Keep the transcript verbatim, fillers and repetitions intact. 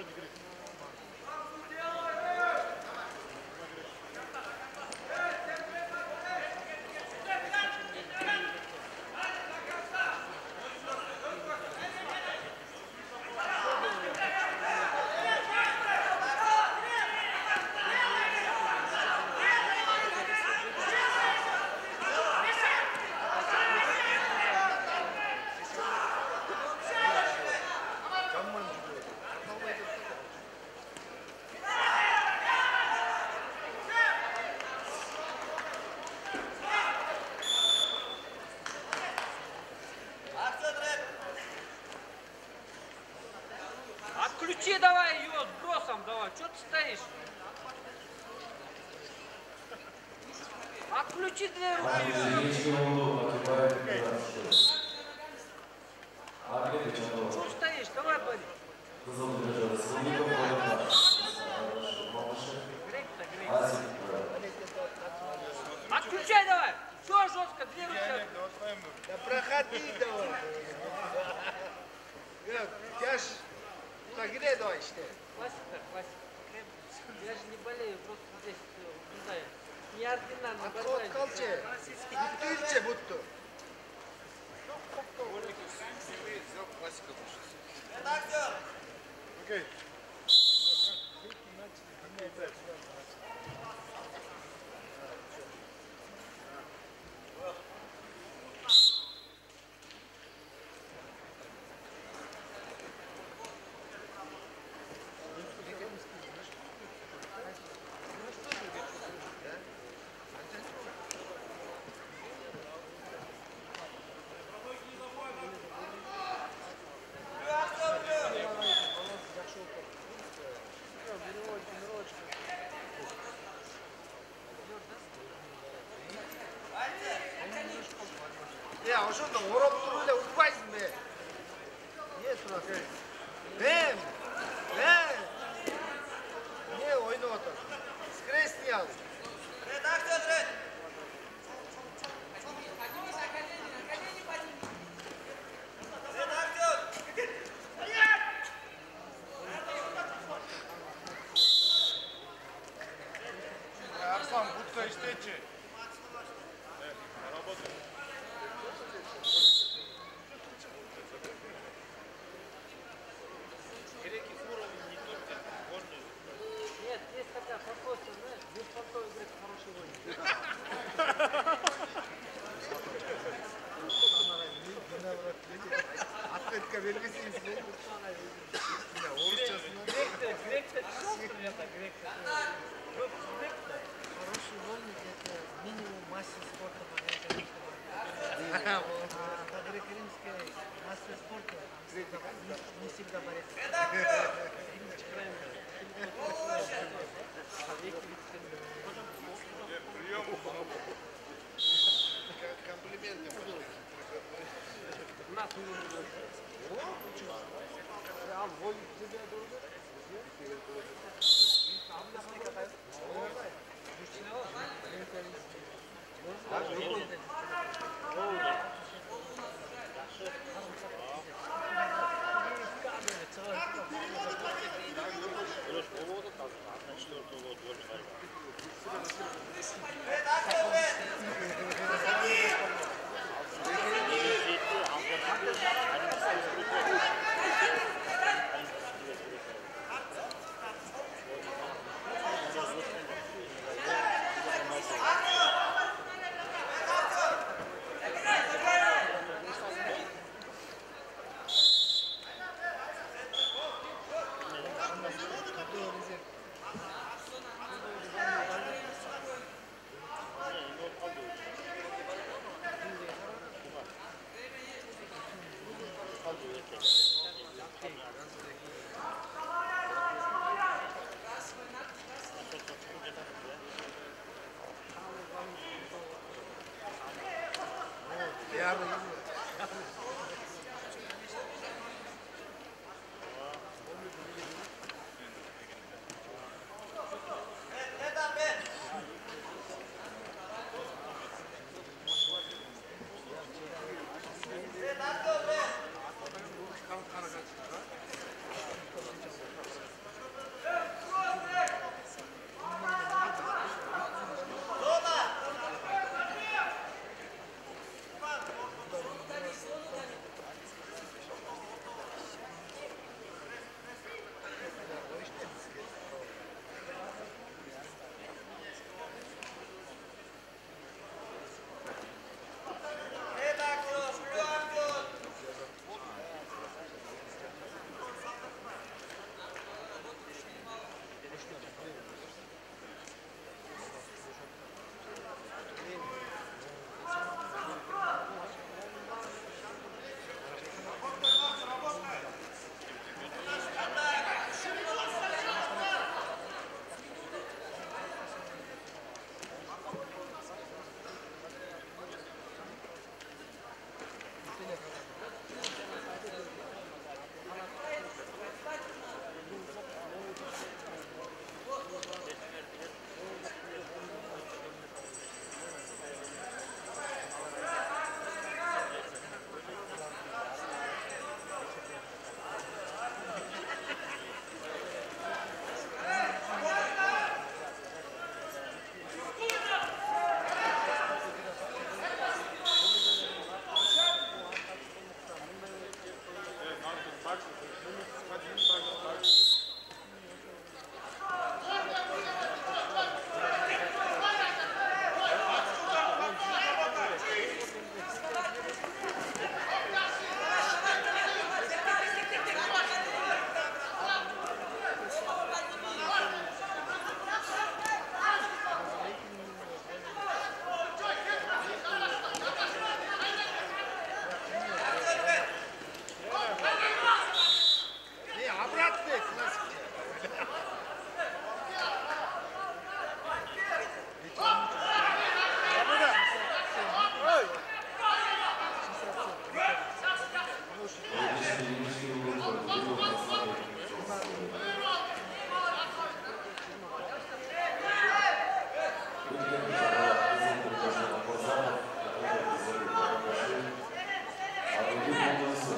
Отключи давай ее с бросом, давай. Что ты стоишь? Отключи две руки. Что стоишь? Давай, Борис. Грек-то, грек. Отключай давай. Все жестко, две руки. Да проходи давай. Я ж нагрей давай, что ли? Классика, классика. Я же не болею, просто здесь, не знаю, неординарно. Открой колче. Бутыльче будто. Окей. Ya o şurada horop duruyla uçmayısın be. Niye turasın? Ben! Ben! Niye oyunu otur? Skres niye aldın? Редактор, red! Арслан, будка isteci. Работай. Греки с уровнем не только можно. Нет, здесь хотя попроще, знаешь, здесь простой игрок хороший войн. Atletka vermesiniz bu. Грек-то, грек-то, это грек-то. Хороший вольник — это минимум мастер спорта по греко-римскому. А по греко-римской мастер спорта не всегда борец. Комплименты буду. Нас не нужно. Al gol bize doğru. Abi ne kadar?